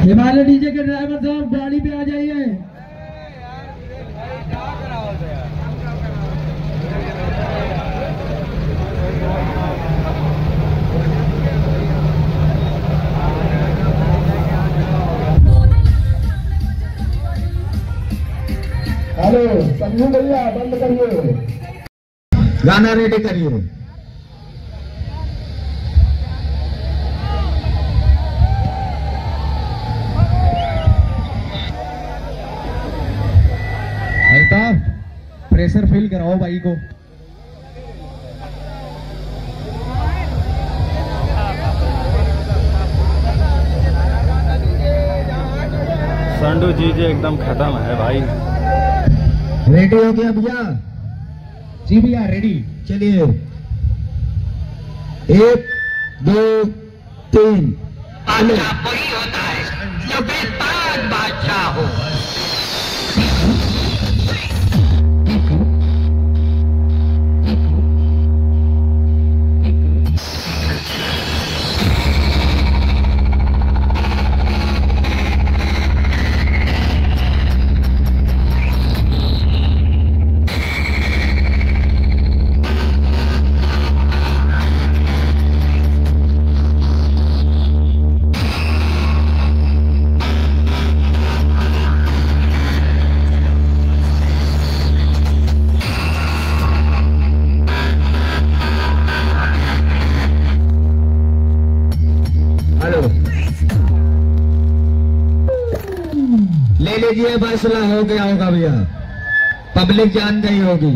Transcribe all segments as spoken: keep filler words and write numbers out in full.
Himalaya DJ के driver साहब गाड़ी पे आ जाइए। हेलो संजू भैया बंद करिए, गाना रेडी करिए। अल्ताफ प्रेशर फील कराओ भाई को। संडू चीजें एकदम खत्म है भाई। रेडी हो गया भैया? जी भैया रेडी। चलिए एक दो तीन। बादशाह वही होता है जो बेताज बादशाह हो। ले लीजिए, फैसला हो गया होगा भैया, पब्लिक जान गई होगी।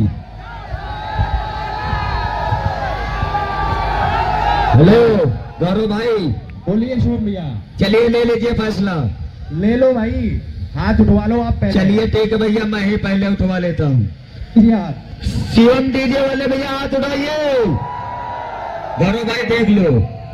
हेलो गौरव भाई। बोलिए शुभम भैया। चलिए ले लीजिए फैसला। ले लो भाई, हाथ उठवा लो आप पहले। चलिए ठीक है भैया, मैं ही पहले उठवा लेता हूँ। सीएम डीजे वाले भैया हाथ उठाइए। गौरव भाई देख लो।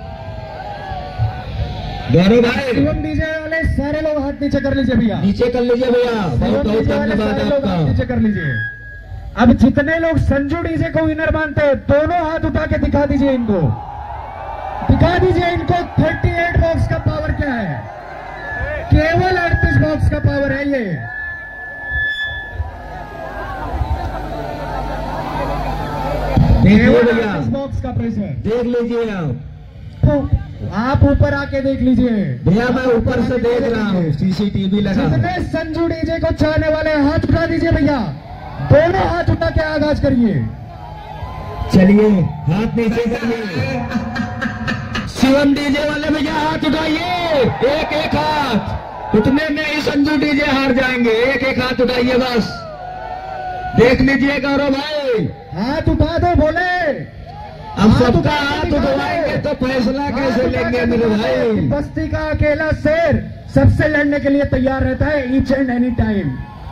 गौरव भाई सीएम डीजे वाले सारे लोग हाथ नीचे कर लीजिए भैया। नीचे कर लीजिए भैया, बहुत बहुत धन्यवाद आपका। नीचे कर लीजिए। अब जितने लोग संजू डीजे को विनर मानते हैं दोनों हाथ उठा के दिखा दीजिए इनको, दिखा दीजिए इनको अड़तीस बॉक्स का पावर क्या है। केवल अड़तीस बॉक्स का पावर है ये। केवल अड़तीस बॉक्स का प्रेशर देख लीजिए आप। तो आप ऊपर आके देख लीजिए भैया, मैं ऊपर से देख रहा हूँ, सीसीटीवी लगा। जितने संजू डीजे को चाहने वाले हाथ उठा दीजिए भैया, दोनों हाथ उठा के आगाज करिए। चलिए हाथ नीचे करिए। शिवम डीजे वाले भैया हाथ उठाइए, एक एक हाथ। उतने में ही संजू डीजे हार जाएंगे। एक एक हाथ उठाइए बस, देख लीजिए गौरव भाई। हाथ उठा दो बोले। अब सबका हाथ उठवाएंगे तो फैसला कैसे लेंगे मेरे भाई। बस्ती का अकेला शेर सबसे लड़ने के लिए तैयार रहता है each and any time.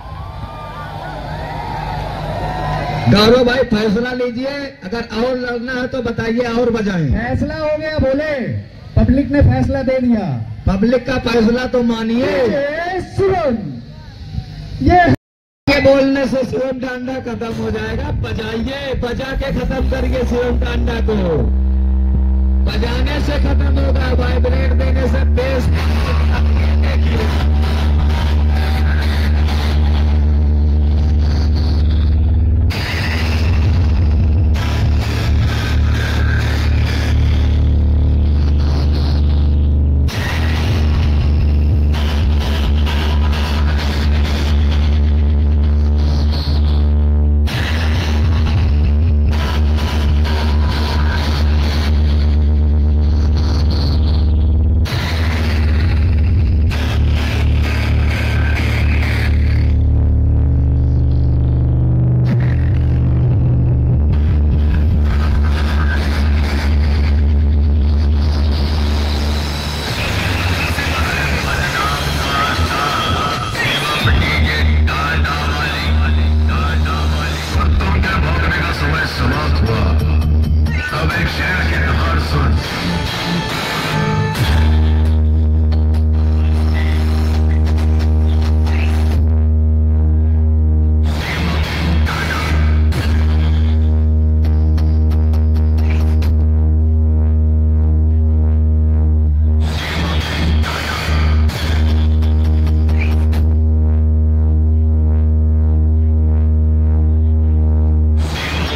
Gaurav भाई फैसला लीजिए, अगर और लड़ना है तो बताइए और बजाएं। फैसला हो गया बोले, पब्लिक ने फैसला दे दिया। पब्लिक का फैसला तो मानिए। शिवम ये के बोलने से शिवम डांडा खत्म हो जाएगा। बजाइए, बजा के खत्म करिए शिवम डांडा को। बजाने से खत्म होगा, वाइब्रेट देने से बेस